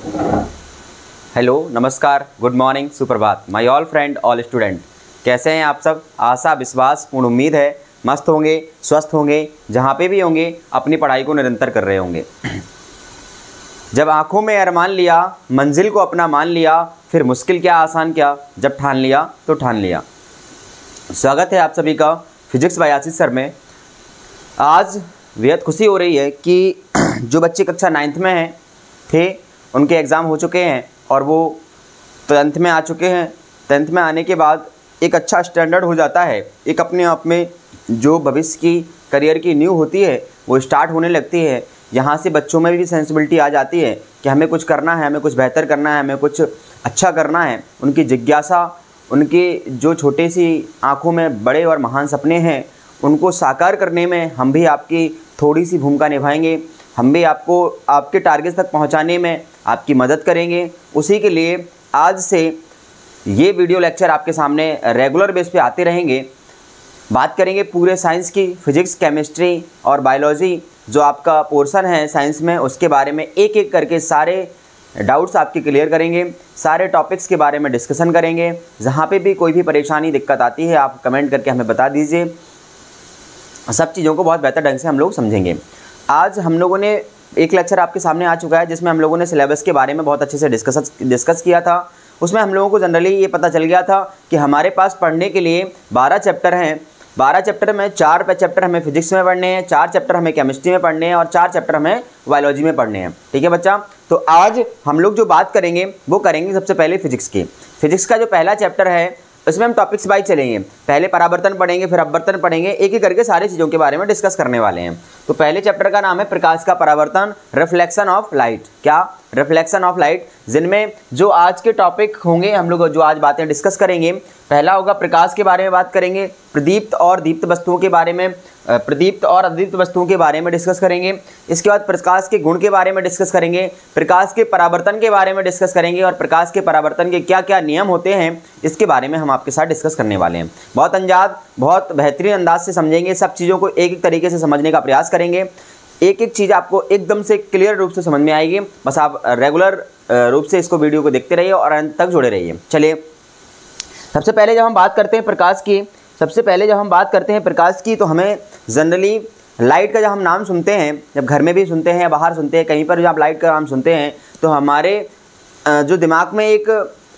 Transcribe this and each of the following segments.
Hello, नमस्कार, good morning, सुप्रभात my all friend, all student. कैसे हैं आप सब? आशा, विश्वास, पूर्ण उम्मीद है मस्त होंगे, स्वस्थ होंगे, जहाँ पे भी होंगे अपनी पढ़ाई को निरंतर कर रहे होंगे। जब आंखों में अरमान लिया, मंजिल को अपना मान लिया, फिर मुश्किल क्या आसान क्या, जब ठान लिया तो ठान लिया। स्वागत है आप सभी का फिजिक्स बाय आशीष सर में। आज बेहद खुशी हो रही है कि जो बच्चे कक्षा 9th में थे उनके एग्ज़ाम हो चुके हैं और वो 10th में आ चुके हैं। 10th में आने के बाद एक अच्छा स्टैंडर्ड हो जाता है, एक अपने आप में जो भविष्य की करियर की न्यू होती है वो स्टार्ट होने लगती है। यहाँ से बच्चों में भी सेंसिबिलिटी आ जाती है कि हमें कुछ करना है, हमें कुछ बेहतर करना है, हमें कुछ अच्छा करना है। उनकी जिज्ञासा, उनके जो छोटे सी आँखों में बड़े और महान सपने हैं उनको साकार करने में हम भी आपकी थोड़ी सी भूमिका निभाएंगे। हम भी आपको आपके टारगेट तक पहुंचाने में आपकी मदद करेंगे। उसी के लिए आज से ये वीडियो लेक्चर आपके सामने रेगुलर बेस पे आते रहेंगे। बात करेंगे पूरे साइंस की, फिजिक्स, केमिस्ट्री और बायोलॉजी जो आपका पोर्शन है साइंस में, उसके बारे में एक एक करके सारे डाउट्स आपके क्लियर करेंगे, सारे टॉपिक्स के बारे में डिस्कशन करेंगे। जहाँ पे भी कोई भी परेशानी, दिक्कत आती है आप कमेंट करके हमें बता दीजिए। सब चीज़ों को बहुत बेहतर ढंग से हम लोग समझेंगे। आज हम लोगों ने एक लेक्चर आपके सामने आ चुका है जिसमें हम लोगों ने सिलेबस के बारे में बहुत अच्छे से डिस्कस किया था। उसमें हम लोगों को जनरली ये पता चल गया था कि हमारे पास पढ़ने के लिए 12 चैप्टर हैं। 12 चैप्टर में 4 चैप्टर हमें फिजिक्स में पढ़ने हैं, 4 चैप्टर हमें केमिस्ट्री में पढ़ने हैं और 4 चैप्टर हमें बायोलॉजी में पढ़ने हैं। ठीक है बच्चा? तो आज हम लोग जो बात करेंगे वो करेंगे सबसे पहले फिजिक्स की। फिजिक्स का जो पहला चैप्टर है उसमें हम टॉपिक्स वाइज चलेंगे। पहले परावर्तन पढ़ेंगे, फिर अपवर्तन पढ़ेंगे, एक एक करके सारी चीज़ों के बारे में डिस्कस करने वाले हैं। तो पहले चैप्टर का नाम है प्रकाश का परावर्तन, रिफ्लेक्शन ऑफ लाइट। क्या? Reflection of light. जिनमें जो आज के टॉपिक होंगे, हम लोग जो आज बातें डिस्कस करेंगे, पहला होगा प्रकाश के बारे में बात करेंगे, प्रदीप्त और दीप्त वस्तुओं के बारे में, प्रदीप्त और अदीप्त वस्तुओं के बारे में डिस्कस करेंगे। इसके बाद प्रकाश के गुण के बारे में डिस्कस करेंगे, प्रकाश के परावर्तन के बारे में डिस्कस करेंगे और प्रकाश के परावर्तन के क्या क्या नियम होते हैं इसके बारे में हम आपके साथ डिस्कस करने वाले हैं। बहुत अंदाज, बहुत बेहतरीन अंदाज से समझेंगे। सब चीज़ों को एक एक तरीके से समझने का प्रयास करेंगे। एक एक चीज़ आपको एकदम से क्लियर रूप से समझ में आएगी। बस आप रेगुलर रूप से इसको वीडियो को देखते रहिए और अंत तक जुड़े रहिए। चलिए, सबसे पहले जब हम बात करते हैं प्रकाश की, तो हमें जनरली लाइट का जब हम नाम सुनते हैं, जब घर में भी सुनते हैं या बाहर सुनते हैं, कहीं पर जब आप लाइट का नाम सुनते हैं तो हमारे जो दिमाग में एक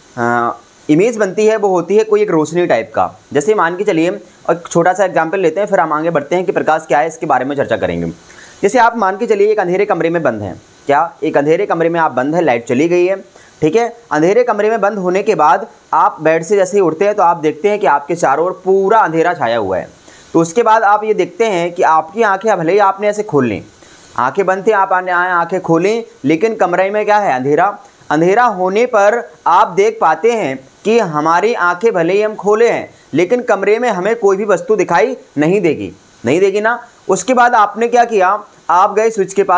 इमेज बनती है वो होती है कोई एक रोशनी टाइप का। जैसे मान के चलिए, और छोटा सा एग्जाम्पल लेते हैं, फिर हम आगे बढ़ते हैं कि प्रकाश क्या है इसके बारे में चर्चा करेंगे। जैसे आप मान के चलिए एक अंधेरे कमरे में बंद हैं। क्या? एक अंधेरे कमरे में आप बंद है, लाइट चली गई है। ठीक है? अंधेरे कमरे में बंद होने के बाद आप बेड से जैसे ही उठते हैं तो आप देखते हैं कि आपके चारों ओर पूरा अंधेरा छाया हुआ है। तो उसके बाद आप ये देखते हैं कि आपकी आंखें, भले ही आपने ऐसे खोल ली, आंखें बंद थी, आप आंखें खोलें, लेकिन कमरे में क्या है? अंधेरा। अंधेरा होने पर आप देख पाते हैं कि हमारी आंखें भले ही हम खोले हैं लेकिन कमरे में हमें कोई भी वस्तु दिखाई नहीं देगी ना। उसके बाद आपने क्या किया? आप गए स्विच के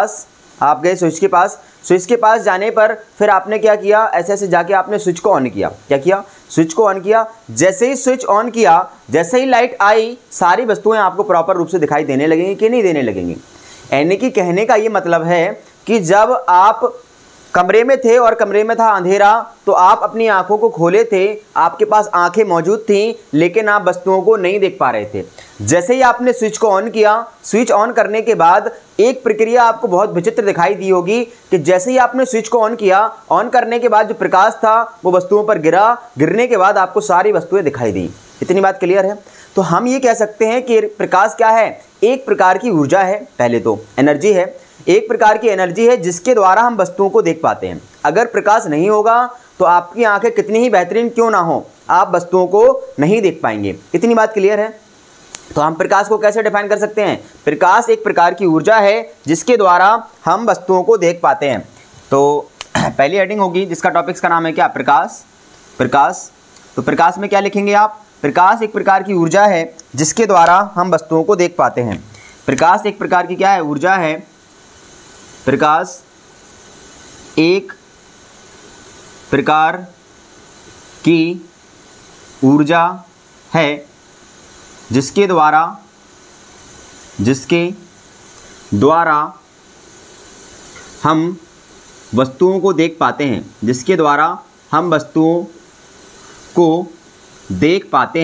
पास, स्विच के पास जाने पर फिर आपने क्या किया? ऐसे जाके आपने स्विच को ऑन किया। क्या किया? स्विच को ऑन किया। जैसे ही स्विच ऑन किया, जैसे ही लाइट आई, सारी वस्तुएं आपको प्रॉपर रूप से दिखाई देने लगेंगी कि नहीं देने लगेंगी? यानी कि कहने का ये मतलब है कि जब आप कमरे में थे और कमरे में था अंधेरा तो आप अपनी आंखों को खोले थे, आपके पास आंखें मौजूद थीं लेकिन आप वस्तुओं को नहीं देख पा रहे थे। जैसे ही आपने स्विच को ऑन किया, स्विच ऑन करने के बाद एक प्रक्रिया आपको बहुत विचित्र दिखाई दी होगी कि जैसे ही आपने स्विच को ऑन किया, ऑन करने के बाद जो प्रकाश था वो वस्तुओं पर गिरा, गिरने के बाद आपको सारी वस्तुएं दिखाई दी। इतनी बात क्लियर है? तो हम ये कह सकते हैं कि प्रकाश क्या है? एक प्रकार की ऊर्जा है, पहले तो एनर्जी है, एक प्रकार की एनर्जी है जिसके द्वारा हम वस्तुओं को देख पाते हैं। अगर प्रकाश नहीं होगा तो आपकी आंखें कितनी ही बेहतरीन क्यों ना हो, आप वस्तुओं को नहीं देख पाएंगे। इतनी बात क्लियर है? तो हम प्रकाश को कैसे डिफाइन कर सकते हैं? प्रकाश एक प्रकार की ऊर्जा है जिसके द्वारा हम वस्तुओं को देख पाते हैं। तो पहली हेडिंग होगी जिसका टॉपिक्स का नाम है क्या? प्रकाश। तो प्रकाश में क्या लिखेंगे आप? प्रकाश एक प्रकार की ऊर्जा है जिसके द्वारा हम वस्तुओं को देख पाते हैं। प्रकाश एक प्रकार की क्या है? ऊर्जा है। प्रकाश एक प्रकार की ऊर्जा है जिसके द्वारा हम वस्तुओं को देख पाते हैं, जिसके द्वारा हम वस्तुओं को देख पाते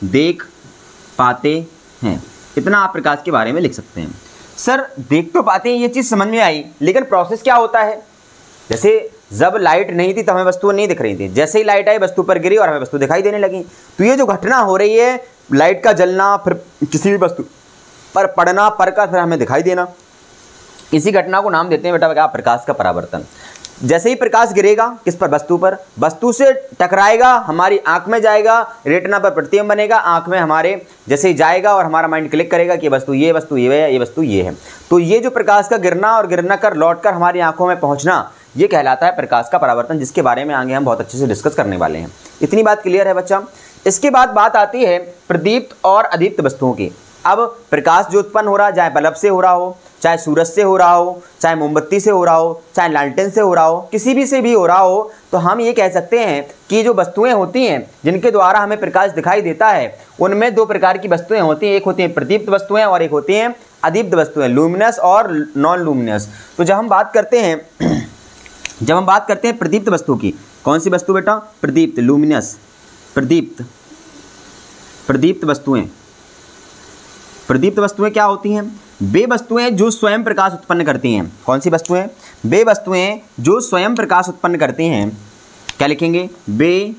हैं। इतना आप प्रकाश के बारे में लिख सकते हैं। सर देख तो पाते हैं, ये चीज़ समझ में आई, लेकिन प्रोसेस क्या होता है? जैसे जब लाइट नहीं थी तब हमें वस्तु नहीं दिख रही थी, जैसे ही लाइट आई वस्तु पर गिरी और हमें वस्तु दिखाई देने लगी। तो ये जो घटना हो रही है, लाइट का जलना, फिर किसी भी वस्तु पर पड़ना, पड़कर फिर हमें दिखाई देना, इसी घटना को नाम देते हैं बेटा क्या? प्रकाश का परावर्तन। जैसे ही प्रकाश गिरेगा किस पर? वस्तु पर, वस्तु से टकराएगा, हमारी आंख में जाएगा, रेटिना पर प्रतिबिंब बनेगा, आंख में हमारे जैसे ही जाएगा और हमारा माइंड क्लिक करेगा कि वस्तु ये है, ये वस्तु ये है। तो ये जो प्रकाश का गिरना और गिरना कर लौट कर हमारी आंखों में पहुंचना, ये कहलाता है प्रकाश का परावर्तन, जिसके बारे में आगे हम बहुत अच्छे से डिस्कस करने वाले हैं। इतनी बात क्लियर है बच्चा? इसके बाद बात आती है प्रदीप्त और अदीप्त वस्तुओं की। अब प्रकाश जो उत्पन्न हो रहा है, चाहे बल्ब से हो रहा हो, चाहे सूरज से हो रहा हो, चाहे मोमबत्ती से हो रहा हो, चाहे लालटेन से हो रहा हो, किसी भी से भी हो रहा हो, तो हम ये कह सकते हैं कि जो वस्तुएं होती हैं जिनके द्वारा हमें प्रकाश दिखाई देता है, उनमें दो प्रकार की वस्तुएं होती हैं। एक होती हैं प्रदीप्त वस्तुएं और एक होती हैं अदीप्त वस्तुएं, लूमिनस और नॉन लूमिनस। तो जब हम बात करते हैं प्रदीप्त वस्तु की, कौन सी वस्तु बेटा? प्रदीप्त, लूमिनस, प्रदीप्त वस्तुएं। प्रदीप्त वस्तुएं क्या होती हैं? वे वस्तुएं जो स्वयं प्रकाश उत्पन्न करती हैं। कौन सी वस्तुएं? वे वस्तुएं जो स्वयं प्रकाश उत्पन्न करती हैं। क्या लिखेंगे? वे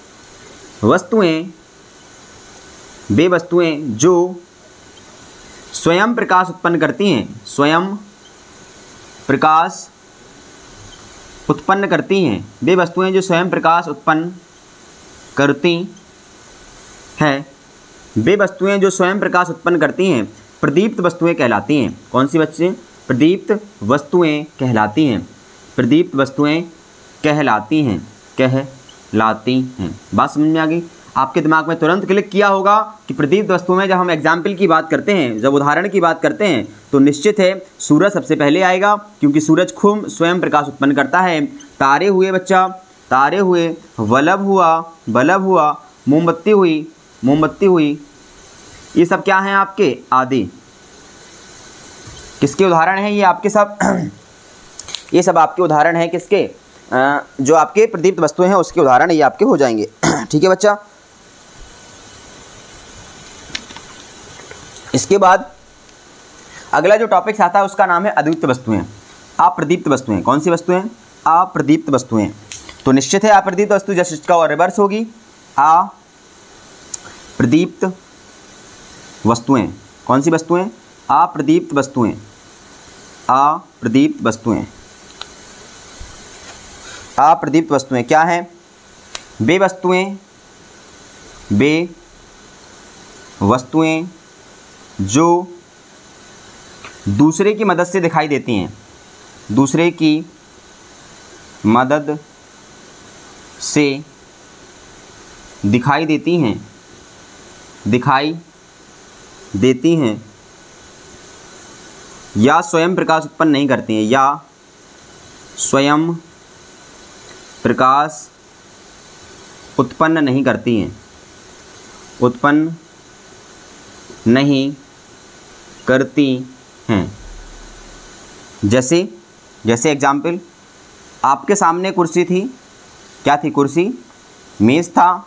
वस्तुएं जो स्वयं प्रकाश उत्पन्न करती हैं, स्वयं प्रकाश उत्पन्न करती हैं। वे वस्तुएं जो स्वयं प्रकाश उत्पन्न करती हैं, वे वस्तुएं जो स्वयं प्रकाश उत्पन्न करती हैं प्रदीप्त वस्तुएं कहलाती हैं। कौन सी वस्तुएं? प्रदीप्त वस्तुएं कहलाती हैं। प्रदीप्त वस्तुएं कहलाती हैं। बात समझ में आ गई? आपके दिमाग में तुरंत क्लिक किया होगा कि प्रदीप्त वस्तुओं में जब हम एग्जाम्पल की बात करते हैं, जब उदाहरण की बात करते हैं, तो निश्चित है सूरज सबसे पहले आएगा, क्योंकि सूरज खुद स्वयं प्रकाश उत्पन्न करता है। तारे हुए बच्चा, तारे हुए, बल्ब हुआ, मोमबत्ती हुई, ये सब क्या हैं आपके? आदि। किसके उदाहरण हैं ये आपके सब? ये सब आपके उदाहरण हैं किसके? जो आपके प्रदीप्त वस्तुएं हैं उसके उदाहरण ये आपके हो जाएंगे। ठीक है बच्चा? इसके बाद अगला जो टॉपिक आता है उसका नाम है अद्वितीय वस्तुएं, अप्रदीप्त वस्तुएं। कौन सी वस्तुएं? अप्रदीप्त वस्तुएं। तो निश्चित है अप्रदीप्त वस्तु जैसे इसका और रिवर्स होगी, अप्रदीप्त वस्तुएं। कौन सी वस्तुएं? अप्रदीप्त वस्तुएं। अप्रदीप्त वस्तुएं क्या हैं? वे वस्तुएं जो दूसरे की मदद से दिखाई देती हैं, दूसरे की मदद से दिखाई देती हैं या स्वयं प्रकाश उत्पन्न नहीं करती हैं, या स्वयं प्रकाश उत्पन्न नहीं करती हैं, उत्पन्न नहीं करती हैं। जैसे एग्जाम्पल, आपके सामने कुर्सी थी, क्या थी? कुर्सी। मेज़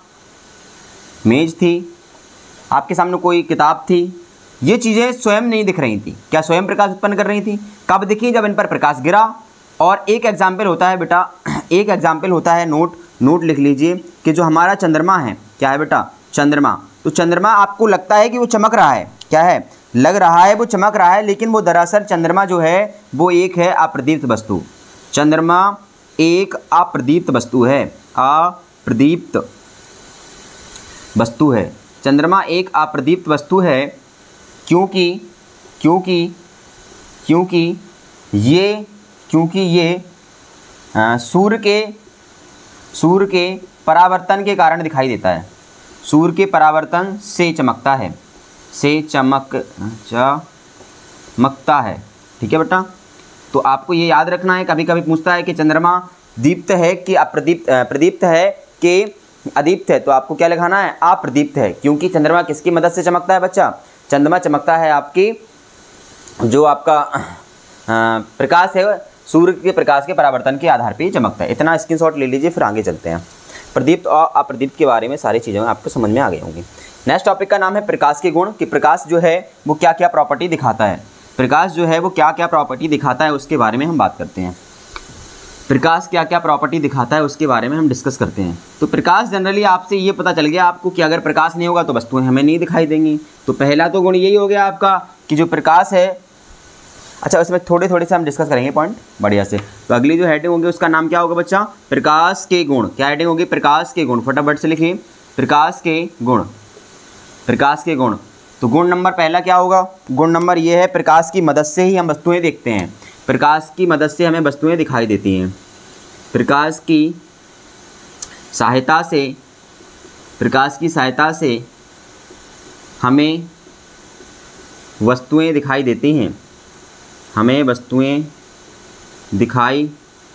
थी, आपके सामने कोई किताब थी। ये चीज़ें स्वयं नहीं दिख रही थी, क्या स्वयं प्रकाश उत्पन्न कर रही थी? कब दिखी? जब इन पर प्रकाश गिरा। और एक एग्जाम्पल होता है बेटा, एक एग्जाम्पल होता है, नोट लिख लीजिए कि जो हमारा चंद्रमा है, क्या है बेटा? चंद्रमा। तो चंद्रमा आपको लगता है कि वो चमक रहा है, क्या है? लग रहा है वो चमक रहा है, लेकिन वो दरअसल चंद्रमा जो है वो एक है अप्रदीप्त वस्तु। चंद्रमा एक अप्रदीप्त वस्तु है, अप्रदीप्त वस्तु है। चंद्रमा एक अप्रदीप्त वस्तु है क्योंकि ये सूर्य के परावर्तन के कारण दिखाई देता है। सूर्य के परावर्तन से चमकता है, चमकता है। ठीक है बेटा? तो आपको ये याद रखना है, कभी कभी पूछता है कि चंद्रमा दीप्त है कि प्रदीप्त है कि अदीप्त है, तो आपको क्या लिखाना है? अप्रदीप्त है, क्योंकि चंद्रमा किसकी मदद से चमकता है बच्चा? चंद्रमा चमकता है आपकी जो आपका प्रकाश है सूर्य के प्रकाश के परावर्तन के आधार पर ही चमकता है। इतना स्क्रीनशॉट ले लीजिए, फिर आगे चलते हैं। प्रदीप्त और अप्रदीप्त के बारे में सारी चीज़ें आपको समझ में आ गई होंगी। नेक्स्ट टॉपिक का नाम है प्रकाश के गुण, कि प्रकाश जो है वो क्या क्या प्रॉपर्टी दिखाता है। प्रकाश जो है वो क्या क्या प्रॉपर्टी दिखाता है उसके बारे में हम बात करते हैं। प्रकाश क्या क्या प्रॉपर्टी दिखाता है उसके बारे में हम डिस्कस करते हैं। तो प्रकाश जनरली आपसे ये पता चल गया आपको कि अगर प्रकाश नहीं होगा तो वस्तुएं हमें नहीं दिखाई देंगी। तो पहला तो गुण यही हो गया आपका कि जो प्रकाश है, अच्छा उसमें थोड़े थोड़े से हम डिस्कस करेंगे पॉइंट बढ़िया से। तो अगली जो हेडिंग होगी उसका नाम क्या होगा बच्चा, प्रकाश के गुण। क्या हेडिंग होगी, प्रकाश के गुण। फटाफट से लिखिए, प्रकाश के गुण। प्रकाश के गुण, तो गुण नंबर पहला क्या होगा, गुण नंबर ये है प्रकाश की मदद से ही हम वस्तुएं देखते हैं। प्रकाश की मदद से हमें वस्तुएं दिखाई देती हैं। प्रकाश की सहायता से, प्रकाश की सहायता से हमें वस्तुएं दिखाई देती हैं। हमें वस्तुएं दिखाई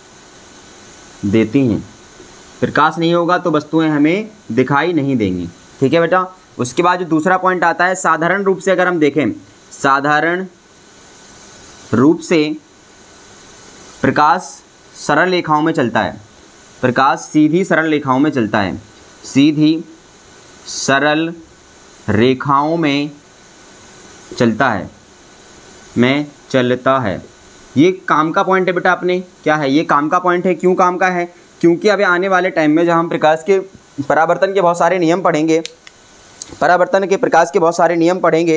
देती हैं। प्रकाश नहीं होगा तो वस्तुएं हमें दिखाई नहीं देंगी। ठीक है बेटा। उसके बाद जो दूसरा पॉइंट आता है, साधारण रूप से अगर हम देखें, साधारण रूप से प्रकाश सरल रेखाओं में चलता है। प्रकाश सीधी सरल रेखाओं में चलता है। सीधी सरल रेखाओं में चलता है, में चलता है। ये काम का पॉइंट है बेटा अपने, क्या है ये काम का पॉइंट है। क्यों काम का है, क्योंकि अभी आने वाले टाइम में जब हम प्रकाश के परावर्तन के बहुत सारे नियम पढ़ेंगे, परावर्तन के प्रकाश के बहुत सारे नियम पढ़ेंगे,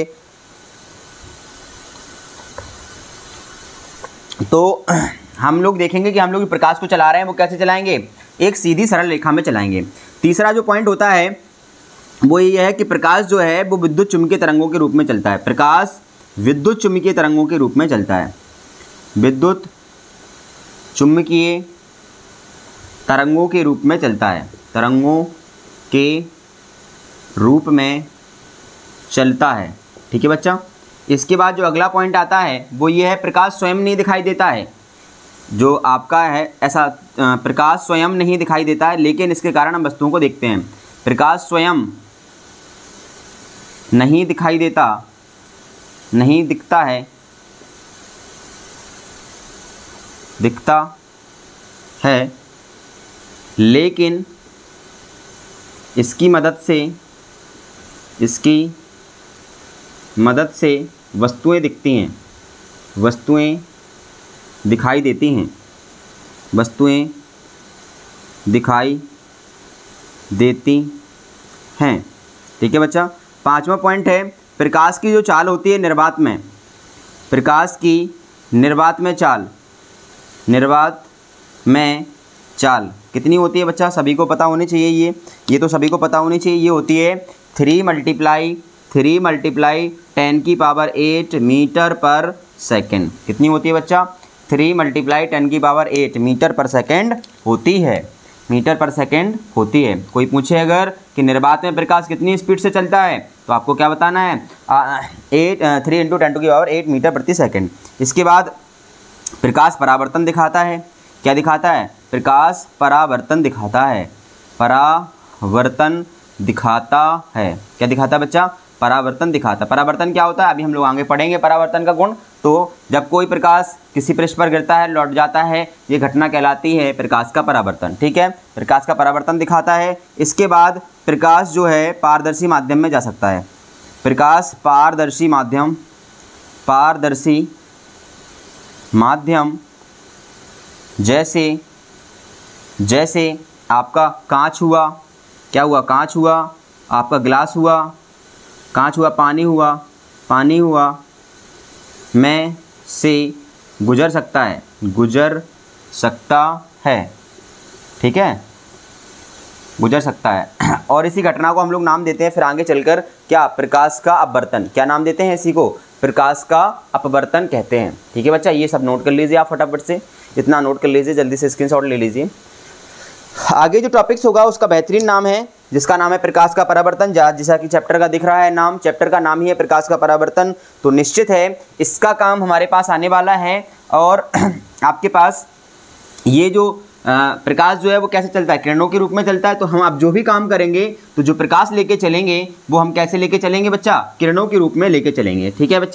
तो हम लोग देखेंगे कि हम लोग प्रकाश को चला रहे हैं वो कैसे चलाएंगे, एक सीधी सरल रेखा में चलाएंगे। तीसरा जो पॉइंट होता है वो ये है कि प्रकाश जो है वो विद्युत चुम्बकीय तरंगों के रूप में चलता है। प्रकाश विद्युत चुम्बकीय तरंगों के रूप में चलता है। विद्युत चुम्बकीय तरंगों के रूप में चलता है। तरंगों के रूप में चलता है। ठीक है बच्चा। इसके बाद जो अगला पॉइंट आता है वो ये है प्रकाश स्वयं नहीं दिखाई देता है। जो आपका है ऐसा प्रकाश स्वयं नहीं दिखाई देता है, लेकिन इसके कारण हम वस्तुओं को देखते हैं। प्रकाश स्वयं नहीं दिखाई देता, नहीं दिखता है, दिखता है, लेकिन इसकी मदद से वस्तुएं दिखती हैं, वस्तुएं दिखाई देती हैं, वस्तुएं दिखाई देती हैं। ठीक है बच्चा। पांचवा पॉइंट है प्रकाश की जो चाल होती है निर्वात में, प्रकाश की निर्वात में चाल, निर्वात में चाल कितनी होती है बच्चा, सभी को पता होनी चाहिए। ये तो सभी को पता होनी चाहिए। ये होती है 3 × 10⁸ मीटर पर सेकेंड। कितनी होती है बच्चा, 3 × 10⁸ मीटर पर सेकेंड होती है। मीटर पर सेकेंड होती है। कोई पूछे अगर कि निर्वात में प्रकाश कितनी स्पीड से चलता है तो आपको क्या बताना है, 3 × 10⁸ मीटर प्रति सेकेंड। इसके बाद प्रकाश परावर्तन दिखाता है। क्या दिखाता है, प्रकाश परावर्तन दिखाता है। परावर्तन दिखाता है। क्या दिखाता है बच्चा, परावर्तन दिखाता है। परावर्तन क्या होता है अभी हम लोग आगे पढ़ेंगे परावर्तन का गुण। तो जब कोई प्रकाश किसी पृष्ठ पर गिरता है लौट जाता है, ये घटना कहलाती है प्रकाश का परावर्तन। ठीक है, प्रकाश का परावर्तन दिखाता है। इसके बाद प्रकाश जो है पारदर्शी माध्यम में जा सकता है। प्रकाश पारदर्शी माध्यम जैसे आपका कांच हुआ, क्या हुआ, कांच हुआ, आपका ग्लास हुआ, कांच हुआ, पानी हुआ में से गुजर सकता है। ठीक है, गुजर सकता है। और इसी घटना को हम लोग नाम देते हैं फिर आगे चलकर क्या, प्रकाश का अपवर्तन। क्या नाम देते हैं इसी को, प्रकाश का अपवर्तन कहते हैं। ठीक है बच्चा, ये सब नोट कर लीजिए आप फटाफट से, इतना नोट कर लीजिए, जल्दी से स्क्रीनशॉट ले लीजिए। आगे जो टॉपिक्स होगा उसका बेहतरीन नाम है जिसका नाम है प्रकाश का परावर्तन। जैसा कि चैप्टर का दिख रहा है नाम, चैप्टर का नाम ही है प्रकाश का परावर्तन। तो निश्चित है इसका काम हमारे पास आने वाला है। और आपके पास ये जो प्रकाश जो है वो कैसे चलता है, किरणों के रूप में चलता है। तो हम आप जो भी काम करेंगे तो जो प्रकाश लेके चलेंगे वो हम कैसे लेके चलेंगे बच्चा, किरणों के रूप में लेके चलेंगे। ठीक है बच्चा,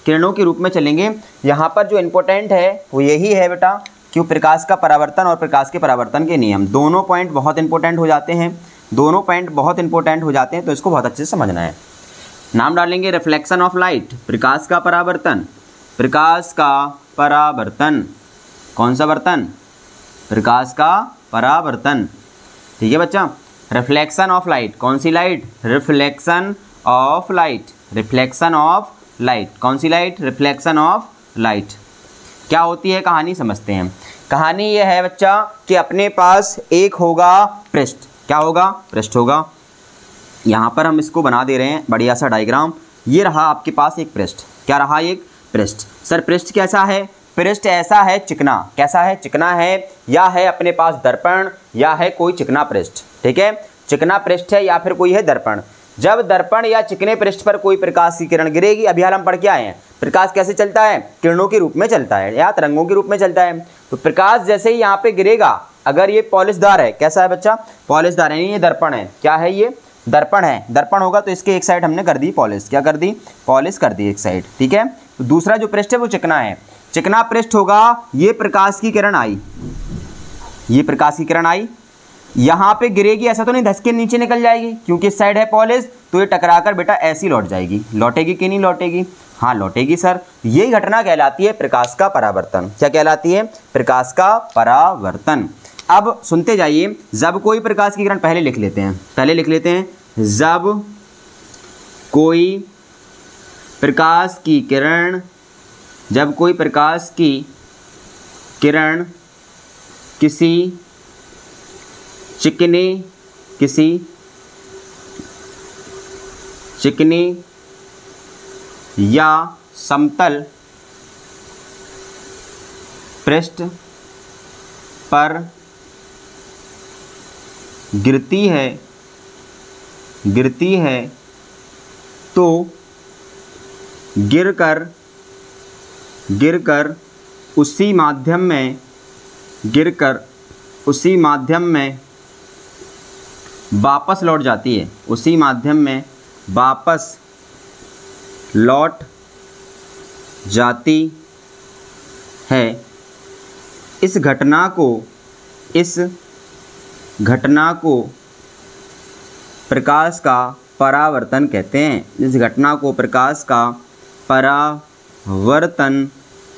किरणों के रूप में चलेंगे। यहाँ पर जो इम्पोर्टेंट है वो यही है बेटा कि प्रकाश का परावर्तन और प्रकाश के परावर्तन के नियम, दोनों पॉइंट बहुत इंपॉर्टेंट हो जाते हैं, दोनों पॉइंट बहुत इंपॉर्टेंट हो जाते हैं, तो इसको बहुत अच्छे से समझना है। नाम डालेंगे रिफ्लेक्शन ऑफ लाइट, प्रकाश का परावर्तन, प्रकाश का परावर्तन, कौन सा वर्तन, प्रकाश का परावर्तन, ठीक है बच्चा। रिफ्लेक्शन ऑफ लाइट, कौन सी light, reflection of light, reflection of light, कौन सी लाइट, रिफ्लेक्शन ऑफ लाइट। क्या होती है कहानी समझते हैं। कहानी यह है बच्चा कि अपने पास एक होगा पृष्ठ, क्या होगा, पृष्ठ होगा। यहाँ पर हम इसको बना दे रहे हैं बढ़िया सा डायग्राम। ये रहा आपके पास एक पृष्ठ, क्या रहा, एक पृष्ठ। सर पृष्ठ कैसा है, पृष्ठ ऐसा है चिकना, कैसा है, चिकना है, या है अपने पास दर्पण, या है कोई चिकना पृष्ठ, ठीक है, चिकना पृष्ठ है या फिर कोई है दर्पण। जब दर्पण या चिकने पृष्ठ पर कोई प्रकाश की किरण गिरेगी, अभी हाल हम पढ़ के आए हैं, प्रकाश कैसे चलता है, किरणों के रूप में चलता है या तरंगों के रूप में चलता है। तो प्रकाश जैसे ही यहाँ पे गिरेगा, अगर ये पॉलिशदार है, कैसा है बच्चा, पॉलिशदार है, ये दर्पण है, क्या है, ये दर्पण है, दर्पण होगा तो इसके एक साइड हमने कर दी पॉलिश, क्या कर दी, पॉलिश कर दी एक साइड, ठीक है। तो दूसरा जो पृष्ठ है वो चिकना है, चिकना पृष्ठ होगा, ये प्रकाश की किरण आई, ये प्रकाश की किरण आई, यहाँ पे गिरेगी, ऐसा तो नहीं धस के नीचे निकल जाएगी, क्योंकि इस साइड है पॉलिश, तो ये टकराकर बेटा ऐसी लौट जाएगी, लौटेगी कि नहीं लौटेगी, हाँ लौटेगी सर। यही घटना कहलाती है प्रकाश का परावर्तन, क्या कहलाती है, प्रकाश का परावर्तन। अब सुनते जाइए, जब कोई प्रकाश की किरण, पहले लिख लेते हैं, पहले लिख लेते हैं, जब कोई प्रकाश की किरण, जब कोई प्रकाश की किरण किसी चिकने, किसी चिकने या समतल पृष्ठ पर गिरती है, गिरती है तो गिरकर, गिरकर उसी माध्यम में, गिरकर उसी माध्यम में वापस लौट जाती है, उसी माध्यम में वापस लौट जाती है। इस घटना को, इस घटना को प्रकाश का परावर्तन कहते हैं, इस घटना को प्रकाश का परावर्तन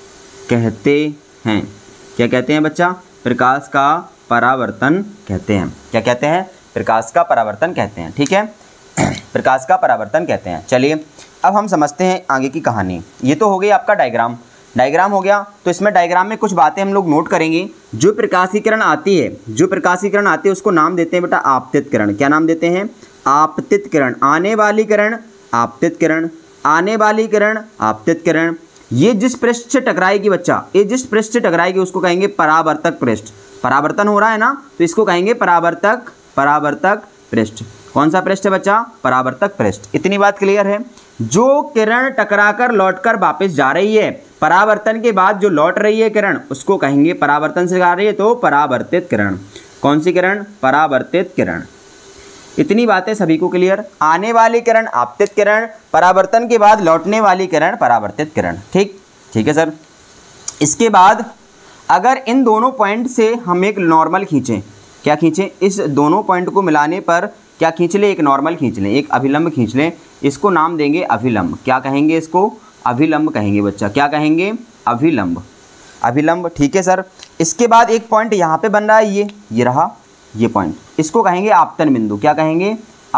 कहते हैं। क्या कहते हैं बच्चा, प्रकाश का परावर्तन कहते हैं, क्या कहते हैं, प्रकाश का परावर्तन कहते हैं, ठीक है, प्रकाश का परावर्तन कहते हैं। चलिए अब हम समझते हैं आगे की कहानी। ये तो हो गई आपका डायग्राम, डायग्राम हो गया, तो इसमें डायग्राम में कुछ बातें हम लोग नोट करेंगे। जो प्रकाश की किरण आती है, जो प्रकाश की किरण आती है उसको नाम देते हैं बेटा आपतित किरण, क्या नाम देते हैं, आपतित किरण। आने वाली किरण आपतित किरण, आने वाली किरण आपतित किरण। ये जिस पृष्ठ से टकराएगी बच्चा, ये जिस पृष्ठ से टकराएगी उसको कहेंगे परावर्तक पृष्ठ। परावर्तन हो रहा है ना, तो इसको कहेंगे परावर्तक, परावर्तक पृष्ठ। कौन सा पृष्ठ है बच्चा, परावर्तक पृष्ठ। इतनी बात क्लियर है। जो किरण टकराकर लौटकर वापस जा रही है, परावर्तन के बाद जो लौट रही है किरण, उसको कहेंगे, परावर्तन से आ रही है तो परावर्तित किरण। कौन सी किरण, परावर्तित किरण। इतनी बातें सभी को क्लियर। आने वाली किरण आपतित किरण, परावर्तन के बाद लौटने वाली किरण परावर्तित किरण, ठीक, ठीक है सर। इसके बाद अगर इन दोनों पॉइंट से हम एक नॉर्मल खींचें, क्या खींचें, इस दोनों पॉइंट को मिलाने पर क्या खींच लें, एक नॉर्मल खींच लें, एक अभिलंब खींच लें, इसको नाम देंगे अभिलंब। क्या कहेंगे इसको, अभिलंब कहेंगे बच्चा, क्या कहेंगे, अभिलंब, अभिलंब, ठीक है सर। इसके बाद एक पॉइंट यहाँ पे बन रहा है, ये रहा ये पॉइंट, इसको कहेंगे आपतन बिंदु। क्या कहेंगे,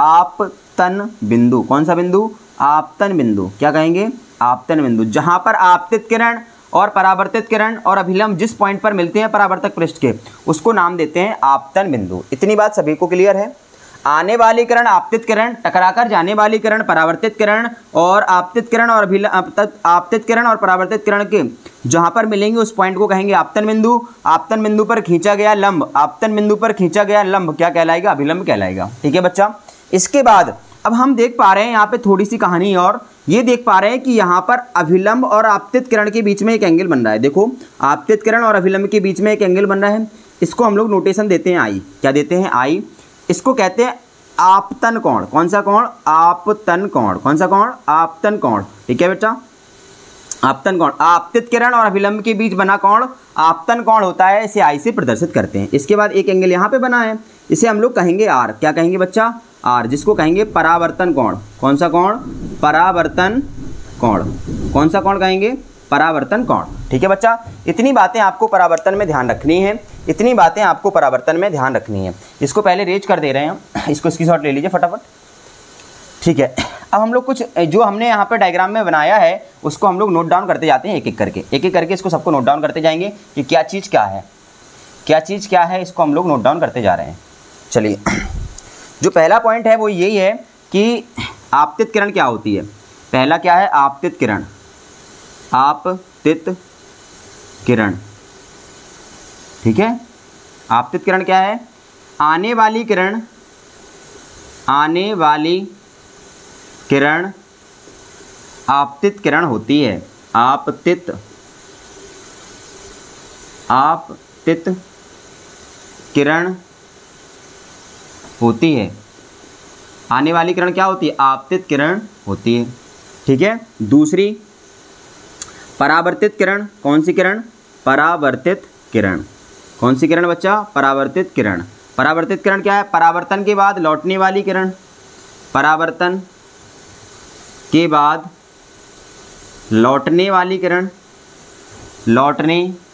आपतन बिंदु। कौन सा बिंदु, आपतन बिंदु। क्या कहेंगे, आपतन बिंदु। जहाँ पर आपतित किरण और परावर्तित किरण और अभिलंब जिस पॉइंट पर मिलते हैं परावर्तक पृष्ठ के, उसको नाम देते हैं आपतन बिंदु। इतनी बात सभी को क्लियर है। आने वाली किरण आपतित किरण, टकराकर जाने वाली किरण परावर्तित किरण, और आपतित किरण और आपतित किरण और परावर्तित किरण के जहाँ पर मिलेंगे उस पॉइंट को कहेंगे आपतन बिंदु। आपतन बिंदु पर खींचा गया लंब, आपतन बिंदु पर खींचा गया लंब क्या कहलाएगा, अभिलंब कहलाएगा, ठीक है बच्चा। इसके बाद अब हम देख पा रहे हैं यहाँ पे थोड़ी सी कहानी, और ये देख पा रहे हैं कि यहाँ पर अभिलंब और आपतित किरण के बीच में एक एंगल बन रहा है। देखो, आपतित किरण और अभिलंब के बीच में एक एंगल बन रहा है, इसको हम लोग नोटेशन देते हैं आई। क्या देते हैं, आई। इसको कहते हैं आपतन कोण। कौन सा कोण, आपतन कोण। कौन सा कोण, आपतन कोण, ठीक है बेटा। आपतन कोण, आपतित किरण और अभिलंब के बीच बना कोण आपतन कोण होता है, इसे आई से प्रदर्शित करते हैं। इसके बाद एक एंगल यहाँ पे बना है, इसे हम लोग कहेंगे आर। क्या कहेंगे बच्चा? आर, जिसको कहेंगे परावर्तन कोण। कौन सा कोण? परावर्तन कोण। कौन सा कोण कहेंगे? परावर्तन कोण। ठीक है बच्चा, इतनी बातें आपको परावर्तन में ध्यान रखनी है, इतनी बातें आपको परावर्तन में ध्यान रखनी है। इसको पहले रेज कर दे रहे हैं, इसको स्क्रीनशॉट ले लीजिए फटाफट। ठीक है, अब हम लोग कुछ जो हमने यहाँ पे डायग्राम में बनाया है उसको हम लोग नोट डाउन करते जाते हैं एक एक करके इसको सबको नोट डाउन करते जाएंगे कि क्या चीज़ क्या है, क्या चीज़ क्या है, इसको हम लोग नोट डाउन करते जा रहे हैं। चलिए, जो पहला पॉइंट है वो यही है कि आपतित किरण क्या होती है। पहला क्या है? आपतित किरण। आपतित किरण, ठीक है। आपतित किरण क्या है? आने वाली किरण, आने वाली किरण आपतित किरण होती है। आपतित, आपतित किरण होती है। आने वाली किरण क्या होती है? आपतित किरण होती है। ठीक है। दूसरी परावर्तित किरण। कौन सी किरण? परावर्तित किरण। कौन सी किरण बच्चा? परावर्तित किरण। परावर्तित किरण क्या है? परावर्तन के बाद लौटने वाली किरण। परावर्तन के बाद लौटने वाली किरण, लौटने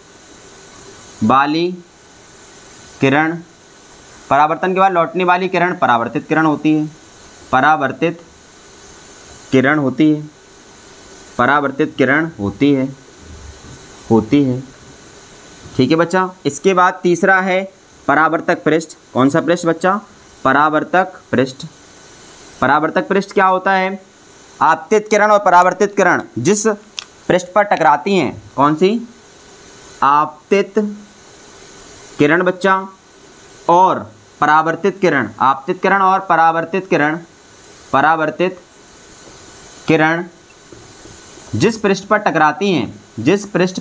वाली किरण। परावर्तन के बाद लौटने वाली किरण परावर्तित किरण होती है। परावर्तित किरण होती है। परावर्तित किरण होती है, होती है। ठीक है बच्चा। इसके बाद तीसरा है परावर्तक पृष्ठ। कौन सा पृष्ठ बच्चा? परावर्तक पृष्ठ। परावर्तक पृष्ठ क्या होता है? आपतित किरण और परावर्तित किरण जिस पृष्ठ पर टकराती हैं। कौन सी? आपतित किरण बच्चा और परावर्तित किरण। आपतित किरण और परावर्तित किरण, परावर्तित किरण जिस पृष्ठ पर टकराती हैं, जिस पृष्ठ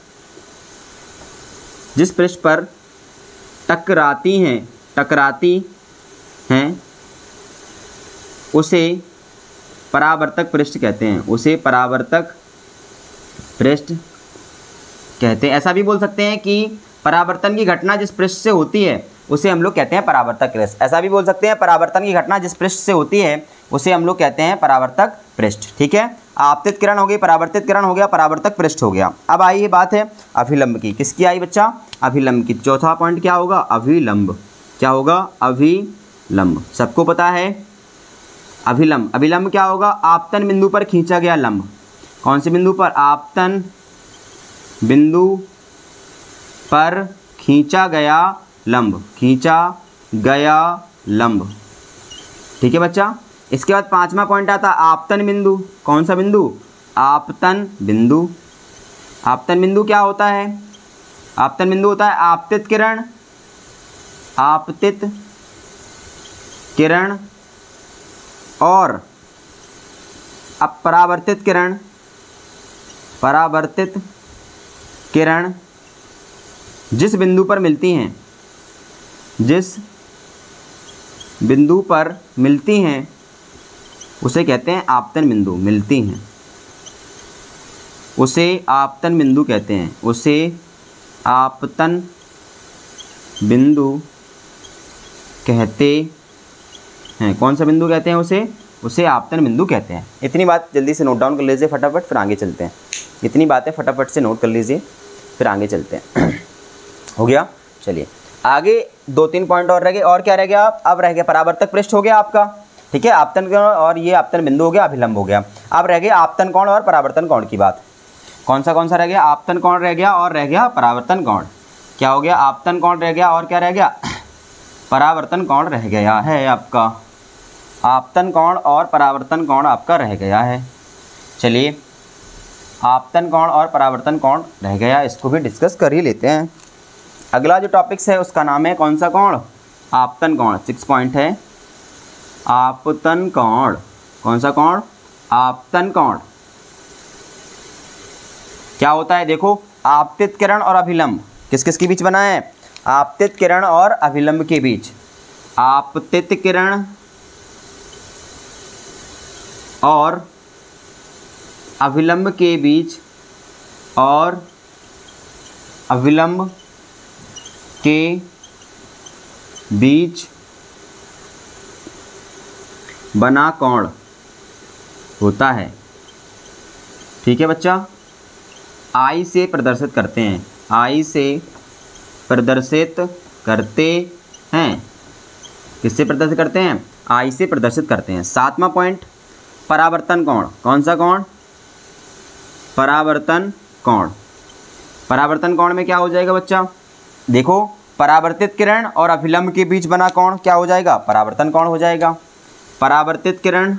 पर टकराती हैं, टकराती हैं, उसे परावर्तक पृष्ठ कहते हैं। उसे परावर्तक पृष्ठ कहते हैं। ऐसा भी बोल सकते हैं कि परावर्तन की घटना जिस पृष्ठ से होती है उसे हम लोग कहते हैं परावर्तक पृष्ठ। ऐसा भी बोल सकते हैं परावर्तन की घटना जिस पृष्ठ से होती है उसे हम लोग कहते हैं परावर्तक पृष्ठ। ठीक है। आपतित किरण हो गई, परावर्तित किरण हो गया, परावर्तक पृष्ठ हो गया। अब आई ये बात है अभिलंब की। किसकी आई बच्चा? अभिलंब की। चौथा पॉइंट क्या होगा? अभिलंब। क्या होगा? अभिलंब। सबको पता है अभिलंब। अभिलंब क्या होगा? आपतन बिंदु पर खींचा गया लंब। कौन से बिंदु पर? आपतन बिंदु पर खींचा गया लंब। खींचा गया लंब। ठीक है बच्चा। इसके बाद पांचवा पॉइंट आता है आपतन बिंदु। कौन सा बिंदु? आपतन बिंदु। आपतन बिंदु क्या होता है? आपतन बिंदु होता है आपतित किरण, आपतित किरण और अपरावर्तित किरण, परावर्तित किरण जिस बिंदु पर मिलती हैं, जिस बिंदु पर मिलती हैं उसे कहते हैं आपतन बिंदु। मिलती हैं उसे आपतन बिंदु कहते हैं। उसे आपतन बिंदु कहते हैं। कौन सा बिंदु कहते हैं उसे? उसे आपतन बिंदु कहते हैं। इतनी बात जल्दी से नोट डाउन कर लीजिए फटाफट, फिर आगे चलते हैं। इतनी बातें फटाफट से नोट कर लीजिए, फिर आगे चलते हैं। हो गया। चलिए आगे 2-3 पॉइंट और रह गए। और क्या रह गया? अब रह गया परावर्तक पृष्ठ हो गया आपका। ठीक है। आपतन कोण और ये आपतन बिंदु हो गया, अभिलंब हो गया। अब रह गया आपतन कोण और परावर्तन कोण की बात। कौन सा रह गया? आपतन कोण रह गया और रह गया परावर्तन कोण। क्या हो गया? आपतन कोण रह गया और क्या रह गया? परावर्तन कोण रह गया है आपका। आपतन कोण और परावर्तन कोण आपका रह गया है। चलिए, आपतन कोण और परावर्तन कोण रह गया, इसको भी डिस्कस कर ही लेते हैं। अगला जो टॉपिक्स है उसका नाम है कौन सा कोण? आपतन कोण। 6 पॉइंट है आपतन कोण। कौन सा कोण? आपतन कोण। क्या होता है? देखो, आपतित किरण और अभिलंब किस किस के बीच बना है? आपतित किरण और अभिलंब के बीच। आपतित किरण और अभिलंब के बीच और अविलंब के बीच बना कोण होता है। ठीक है बच्चा, आई से प्रदर्शित करते हैं, आई से प्रदर्शित करते हैं। किससे प्रदर्शित करते हैं? आई से प्रदर्शित करते हैं। 7वां पॉइंट, परावर्तन कोण। कौन सा कोण? परावर्तन कोण। परावर्तन कोण में क्या हो जाएगा बच्चा? देखो, परावर्तित किरण और अभिलंब के बीच बना कोण क्या हो जाएगा? परावर्तन कोण हो जाएगा। परावर्तित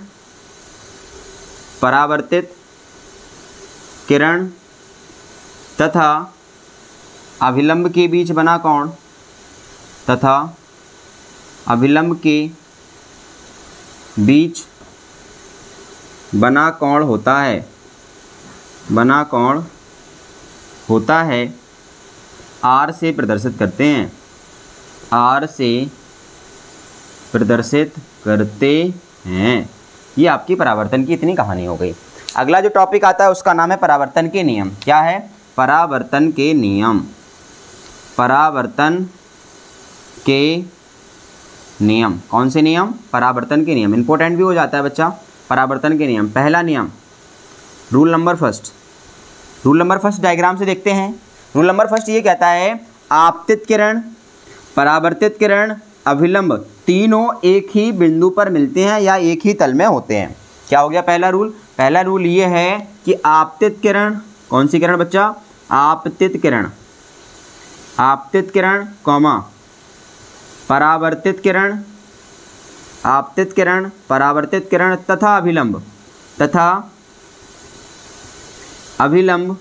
किरण तथा अभिलंब के बीच बना कोण तथा अभिलंब के बीच बना कोण होता है, बना कोण होता है, आर से प्रदर्शित करते हैं, आर से प्रदर्शित करते हैं। ये आपकी परावर्तन की इतनी कहानी हो गई। अगला जो टॉपिक आता है उसका नाम है परावर्तन के नियम। क्या है? परावर्तन के नियम। परावर्तन के नियम। कौन से नियम? परावर्तन के नियम। इंपॉर्टेंट भी हो जाता है बच्चा। परावर्तन के नियम। पहला नियम, rule number first. Rule number first diagram से देखते हैं। रूल नंबर फर्स्ट ये कहता है, आपतित किरण, परावर्तित किरण, अभिलंब तीनों एक ही बिंदु पर मिलते हैं या एक ही तल में होते हैं। क्या हो गया पहला रूल? पहला रूल ये है कि आपतित किरण, कौन सी किरण बच्चा? आपतित किरण, आपतित किरण कॉमा परावर्तित किरण, आपतित किरण, परावर्तित किरण तथा अभिलंब, तथा अभिलंब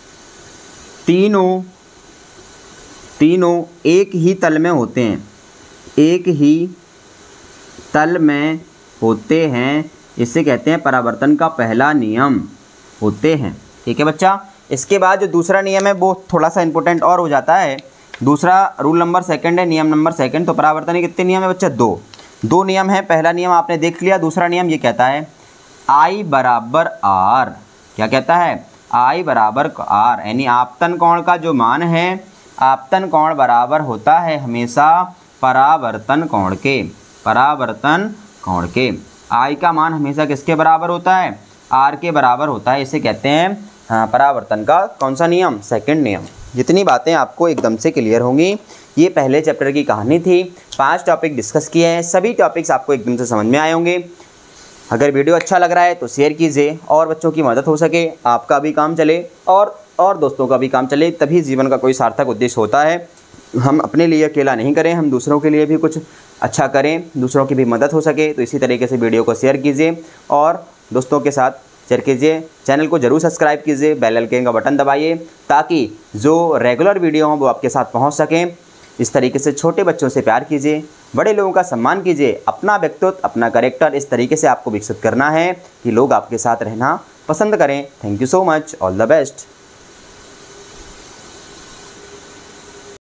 तीनों एक ही तल में होते हैं, एक ही तल में होते हैं। इसे कहते हैं परावर्तन का पहला नियम, होते हैं। ठीक है बच्चा। इसके बाद जो दूसरा नियम है वो थोड़ा सा इंपॉर्टेंट और हो जाता है। दूसरा रूल नंबर सेकंड है, नियम नंबर सेकंड। तो परावर्तन के कितने नियम है बच्चा? दो नियम है। पहला नियम आपने देख लिया। दूसरा नियम ये कहता है आई बराबर आर। क्या कहता है? आई बराबर आर, यानी आपतन कोण का जो मान है, आपतन कोण बराबर होता है हमेशा परावर्तन कोण के, परावर्तन कोण के। आई का मान हमेशा किसके बराबर होता है? आर के बराबर होता है। इसे कहते हैं परावर्तन का कौन सा नियम? सेकंड नियम। जितनी बातें आपको एकदम से क्लियर होंगी। ये पहले चैप्टर की कहानी थी। 5 टॉपिक डिस्कस किए हैं। सभी टॉपिक्स आपको एकदम से समझ में आए होंगे। अगर वीडियो अच्छा लग रहा है तो शेयर कीजिए, और बच्चों की मदद हो सके, आपका भी काम चले और दोस्तों का भी काम चले। तभी जीवन का कोई सार्थक उद्देश्य होता है। हम अपने लिए अकेला नहीं करें, हम दूसरों के लिए भी कुछ अच्छा करें, दूसरों की भी मदद हो सके। तो इसी तरीके से वीडियो को शेयर कीजिए और दोस्तों के साथ शेयर कीजिए। चैनल को जरूर सब्सक्राइब कीजिए, बेल आइकन का बटन दबाइए, ताकि जो रेगुलर वीडियो हों वो आपके साथ पहुंच सकें। इस तरीके से छोटे बच्चों से प्यार कीजिए, बड़े लोगों का सम्मान कीजिए। अपना व्यक्तित्व, अपना कैरेक्टर इस तरीके से आपको विकसित करना है कि लोग आपके साथ रहना पसंद करें। Thank you so much. All the best.